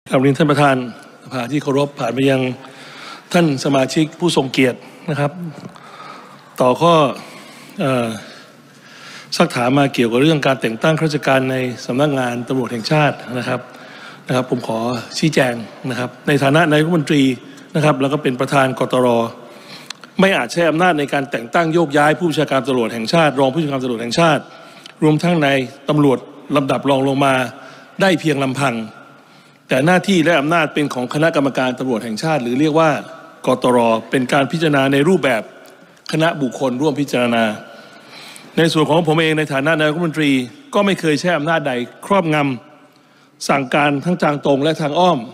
กับเรียนท่านประธานสภาที่เคารพผ่านไปยังท่านสมาชิกผู้ทรงเกียรตินะครับต่อข้อซักถามมาเกี่ยวกับเรื่องการแต่งตั้งข้าราชการในสำนักงานตำรวจแห่งชาตินะครับผมขอชี้แจงนะครับในฐานะนายกรัฐมนตรีนะครับแล้วก็เป็นประธานกตร.ไม่อาจใช้อำนาจในการแต่งตั้งโยกย้ายผู้บัญชาการตำรวจแห่งชาติรองผู้บัญชาการตำรวจแห่งชาติรวมทั้งในตำรวจลำดับรองลงมาได้เพียงลำพังแต่หน้าที่และอำนาจเป็นของคณะกรรมการตำรวจแห่งชาติหรือเรียกว่ากตร.เป็นการพิจารณาในรูปแบบคณะบุคคลร่วมพิจารณาในส่วนของผมเองในฐานะนายกรัฐมนตรีก็ไม่เคยใช้อำนาจใดครอบงำสั่งการทั้งทางตรงและทางอ้อม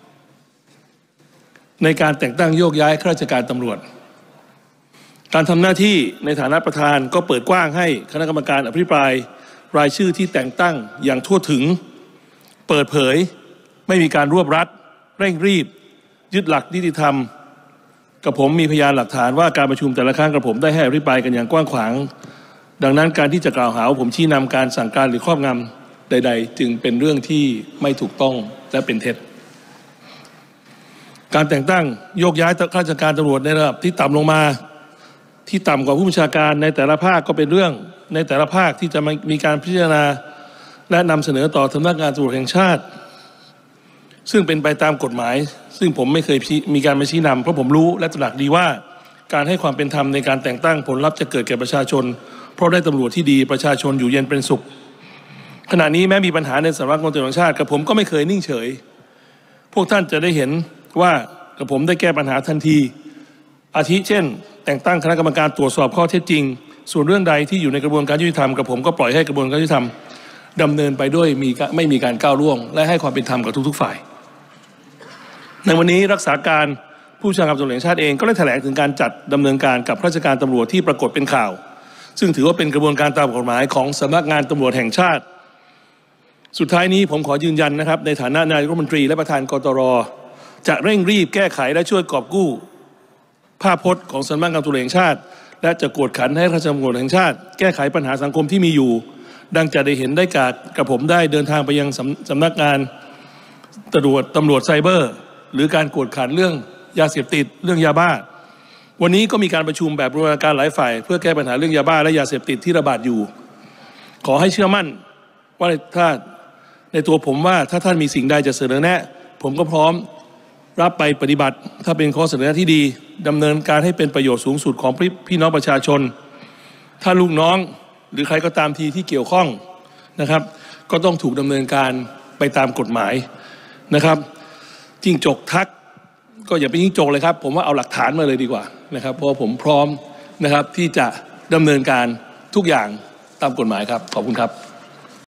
ในการแต่งตั้งโยกย้ายข้าราชการตำรวจการทำหน้าที่ในฐานะประธานก็เปิดกว้างให้คณะกรรมการอภิปรายรายชื่อที่แต่งตั้งอย่างทั่วถึงเปิดเผยไม่มีการรวบรัดเร่งรีบยึดหลักนิติธรรมกับผมมีพยานหลักฐานว่าการประชุมแต่ละครั้งกับผมได้ให้อภิปรายกันอย่างกว้างขวางดังนั้นการที่จะกล่าวหาว่าผมชี้นำการสั่งการหรือครอบงำใดๆจึงเป็นเรื่องที่ไม่ถูกต้องและเป็นเท็จการแต่งตั้งโยกย้ายข้าราชการตำรวจในระดับที่ต่ำลงมาที่ต่ำกว่าผู้บัญชาการในแต่ละภาคก็เป็นเรื่องในแต่ละภาคที่จะมีการพิจารณาและนำเสนอต่อสำนักงานตำรวจแห่งชาติซึ่งเป็นไปตามกฎหมายซึ่งผมไม่เคยมีการมาชี้นำเพราะผมรู้และตระหนักดีว่าการให้ความเป็นธรรมในการแต่งตั้งผลลัพธ์จะเกิดแก่ประชาชนเพราะได้ตำรวจที่ดีประชาชนอยู่เย็นเป็นสุขขณะนี้แม้มีปัญหาในสำนักงานตำรวจแห่งชาติกับผมก็ไม่เคยนิ่งเฉยพวกท่านจะได้เห็นว่ากับผมได้แก้ปัญหาทันทีอาทิเช่นแต่งตั้งคณะกรรมการตรวจสอบข้อเท็จจริงส่วนเรื่องใดที่อยู่ในกระบวนการยุติธรรมกับผมก็ปล่อยให้กระบวนการยุติธรรมดำเนินไปด้วยไม่มีการก้าวล่วงและให้ความเป็นธรรมกับทุกๆฝ่ายในวันนี้รักษาการผู้บัญชาการตำรวจแห่งชาติเองก็ได้แถลงถึงการจัดดำเนินการกับข้าราชการตำรวจที่ปรากฏเป็นข่าวซึ่งถือว่าเป็นกระบวนการตามกฎหมายของสำนักงานตำรวจแห่งชาติสุดท้ายนี้ผมขอยืนยันนะครับในฐานะนายกรัฐมนตรีและประธานกตร.จะเร่งรีบแก้ไขและช่วยกอบกู้ภาพพจน์ของสำนักงานตำรวจแห่งชาติและจะกวดขันให้ข้าราชการตำรวจแห่งชาติแก้ไขปัญหาสังคมที่มีอยู่ดังจะได้เห็นได้กับผมได้เดินทางไปยังสำนักงานตำรวจไซเบอร์หรือการกวดขันเรื่องยาเสพติดเรื่องยาบ้าวันนี้ก็มีการประชุมแบบบูรณาการหลายฝ่ายเพื่อแก้ปัญหาเรื่องยาบ้าและยาเสพติดที่ระบาดอยู่ขอให้เชื่อมั่นว่าถ้าในตัวผมว่าถ้าท่านมีสิ่งใดจะเสนอแนะผมก็พร้อมรับไปปฏิบัติถ้าเป็นข้อเสนอแนะที่ดีดำเนินการให้เป็นประโยชน์สูงสุดของพี่น้องประชาชนถ้าลูกน้องหรือใครก็ตามทีที่เกี่ยวข้องนะครับก็ต้องถูกดำเนินการไปตามกฎหมายนะครับจิ้งจกทักก็อย่าไปจิ้งจกเลยครับผมว่าเอาหลักฐานมาเลยดีกว่านะครับเพราะผมพร้อมนะครับที่จะดำเนินการทุกอย่างตามกฎหมายครับขอบคุณครับ